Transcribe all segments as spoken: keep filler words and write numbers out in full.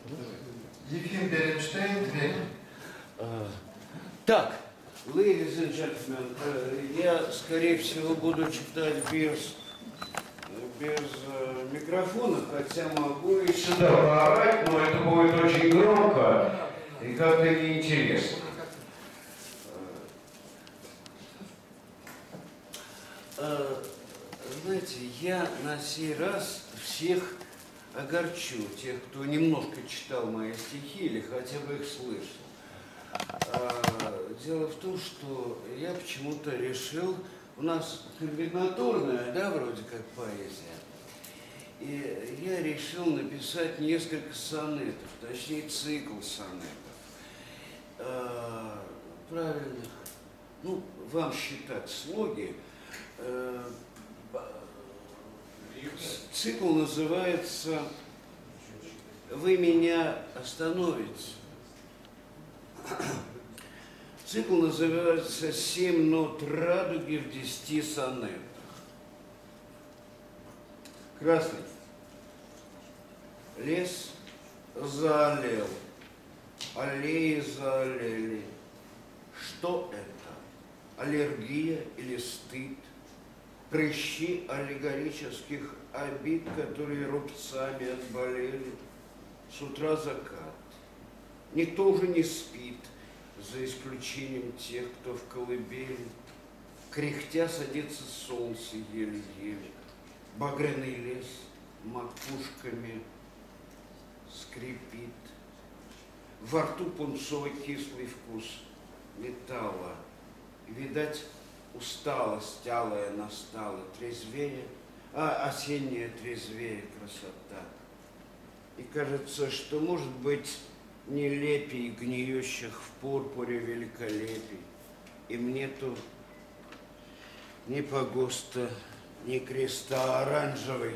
Ефим Беренштейн, время. Так, ladies and gentlemen, я, скорее всего, буду читать без, без э, микрофона, хотя могу и сюда поорать, но это будет очень громко и как-то неинтересно. Знаете, я на сей раз всех огорчу, тех, кто немножко читал мои стихи или хотя бы их слышал. Дело в том, что я почему-то решил, у нас комбинаторная, да, вроде как поэзия, и я решил написать несколько сонетов, точнее цикл сонетов, правильных, ну, вам считать слоги. Цикл называется «Вы меня остановите». Цикл называется «Семь нот радуги в десяти сонетах». Красный. Лес заолел, аллеи заолели. Что это? Аллергия или стыд? Прыщи аллегорических обид, которые рубцами отболели. С утра закат. Никто уже не спит, за исключением тех, кто в колыбели. Кряхтя садится солнце еле-еле. Багряный лес макушками скрипит. Во рту пунцовый кислый вкус металла. Видать, усталость алая настала, трезвее, а осенняя трезвее красота. И кажется, что может быть нелепей гниющих в пурпуре великолепий. И нету ни погоста, ни креста оранжевый.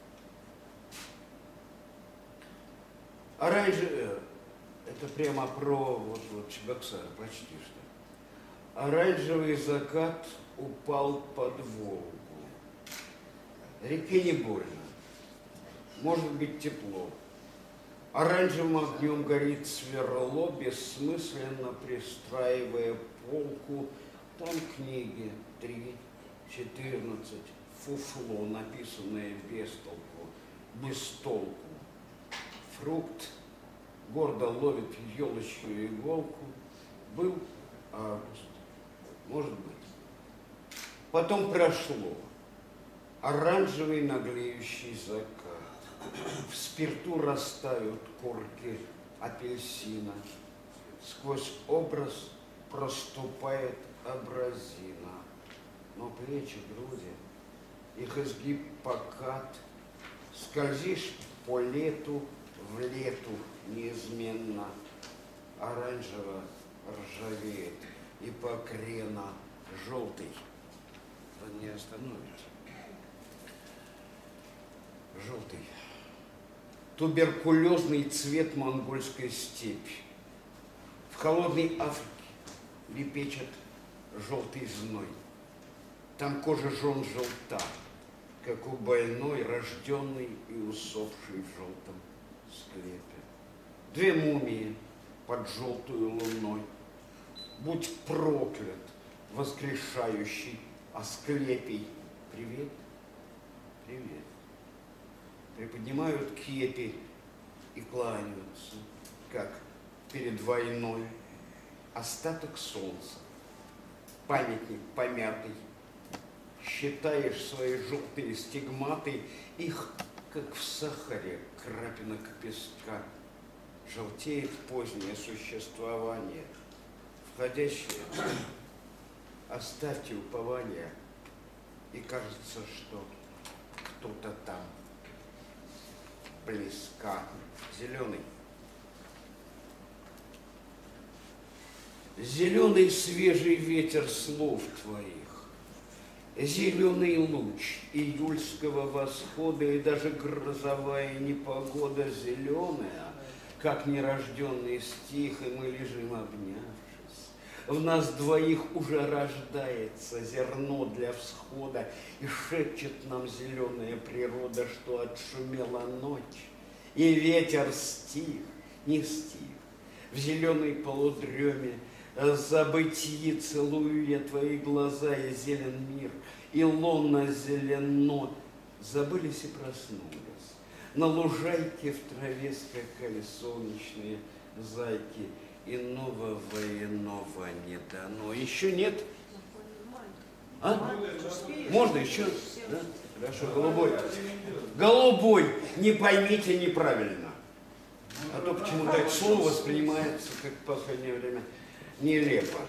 Оранжевый, это прямо про вот, вот Чебоксары, почти что. Оранжевый закат упал под Волгу. Реке не больно, может быть тепло. Оранжевым огнем горит сверло, бессмысленно пристраивая полку. Там книги три, четырнадцать, фуфло, написанное без толку, без толку. Фрукт гордо ловит елочную иголку. Был август. Может быть. Потом прошло. Оранжевый наглеющий закат. В спирту растают корки апельсина. Сквозь образ проступает абразина. Но плечи, груди, их изгиб покат. Скользишь по лету в лету неизменно. Оранжево ржавеет. И покрена желтый, он не остановится. Желтый. Туберкулезный цвет монгольской степи. В холодной Африке лепечет желтый зной. Там кожа жен желта, как у больной, рожденной и усопшей в желтом склепе. Две мумии под желтую луной. Будь проклят, воскрешающий Асклепий. Привет, привет. Приподнимают кепи и кланяются, как перед войной. Остаток солнца, памятник помятый. Считаешь свои желтые стигматы, их, как в сахаре, крапинок песка. Желтеет позднее существование. Входящие, оставьте упование, и кажется, что кто-то там близка. Зеленый. Зеленый свежий ветер слов твоих, зеленый луч июльского восхода, и даже грозовая непогода зеленая, как нерожденный стих, и мы лежим обнявшись. В нас двоих уже рождается зерно для всхода, и шепчет нам зеленая природа, что отшумела ночь, И ветер стих, не стих. В зеленой полудреме забытии целую я твои глаза, и зелен мир, и луна зелено. Забылись и проснулись. На лужайке в траве скакали солнечные зайки. Иного военного не дано. Еще нет? А? Можно еще? Да? Хорошо, голубой. Голубой, не поймите неправильно. А то почему-то это слово воспринимается, как в последнее время, нелепо.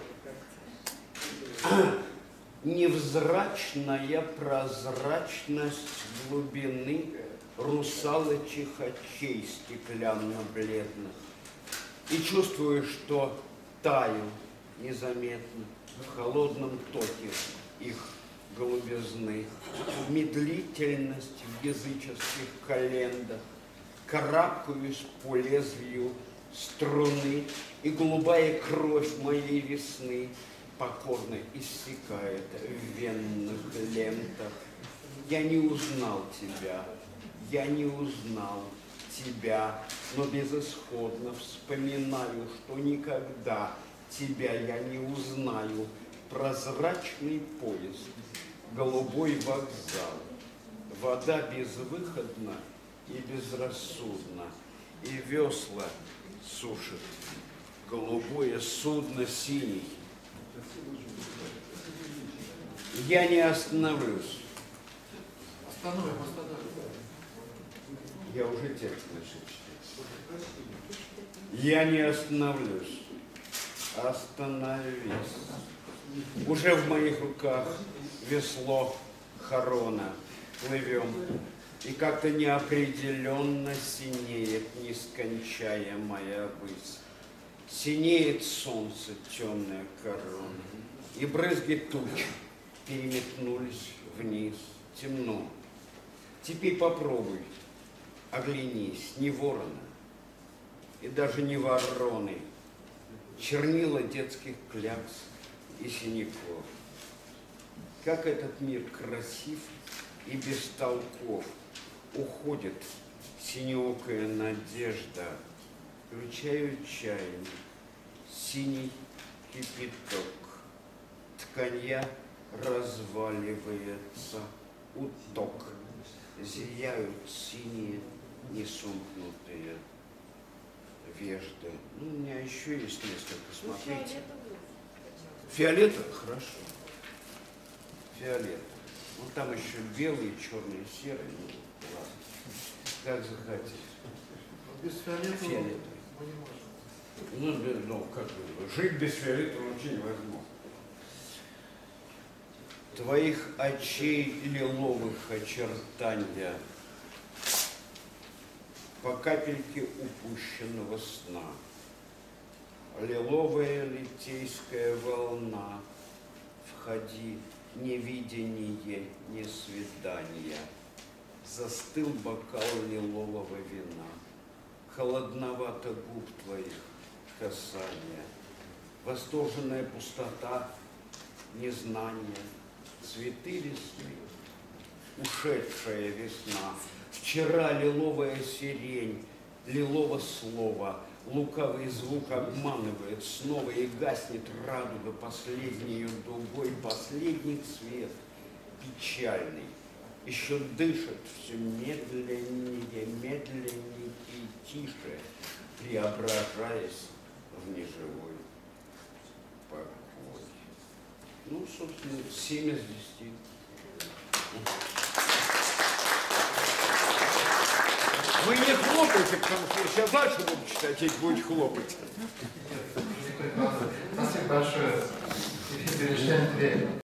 Невзрачная прозрачность глубины русалочих очей стеклянно-бледных. И чувствую, что таю незаметно в холодном токе их голубизны, медлительность в языческих календах, карабкаюсь по лезвию струны, и голубая кровь моей весны покорно иссякает в венных лентах. Я не узнал тебя, я не узнал тебя, но безысходно вспоминаю, что никогда тебя я не узнаю. Прозрачный поезд, голубой вокзал, вода безвыходна и безрассудна, и весла сушит голубое судно синий. Я не остановлюсь. Остановим, остановим. Я уже текст начал читать. Я не остановлюсь. Остановись. Уже в моих руках весло Харона. Плывем. И как-то неопределенно синеет нескончаемая высь. Синеет солнце, темная корона. И брызги туч переметнулись вниз. Темно. Теперь попробуй. Оглянись, не ворона и даже не вороны. Чернила детских клякс и синяков. Как этот мир красив и бестолков. Уходит синеокая надежда. Включаю чайник, синий кипяток. Тканья разваливается, уток. Зияют синие, несомкнутые вежды. Ну, у меня еще есть несколько, смотрите. Фиолетовый? Хорошо. Фиолетовый. Ну, там еще белый, черный, серый. Ну, ладно. Как захотите. Без фиолетового Фиолетовый. мы не можем. Ну, без, ну, как бы, жить без фиолетового вообще невозможно. Твоих очей лиловых очертания, по капельке упущенного сна. Лиловая литейская волна, входи, невидение, не свидания. Застыл бокал лилового вина, холодновато губ твоих касания. Восторженная пустота, незнание, цветы весны, ушедшая весна. Вчера лиловая сирень, лилово слово, лукавый звук обманывает, снова и гаснет радуга последнею дугой, последний цвет, печальный, еще дышит все медленнее, медленнее и тише, преображаясь в неживой покой. Ну, собственно, семь из десяти. Вы не хлопайте, потому что я сейчас дальше буду читать, и будете хлопать. Спасибо большое. Перечитаем две.